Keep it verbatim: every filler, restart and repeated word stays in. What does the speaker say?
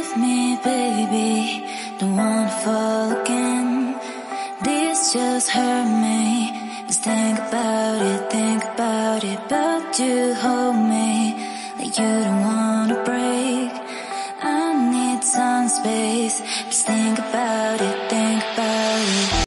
with me, baby. Don't wanna fall again. This just hurt me. Just think about it, think about it. But you hold me like you don't want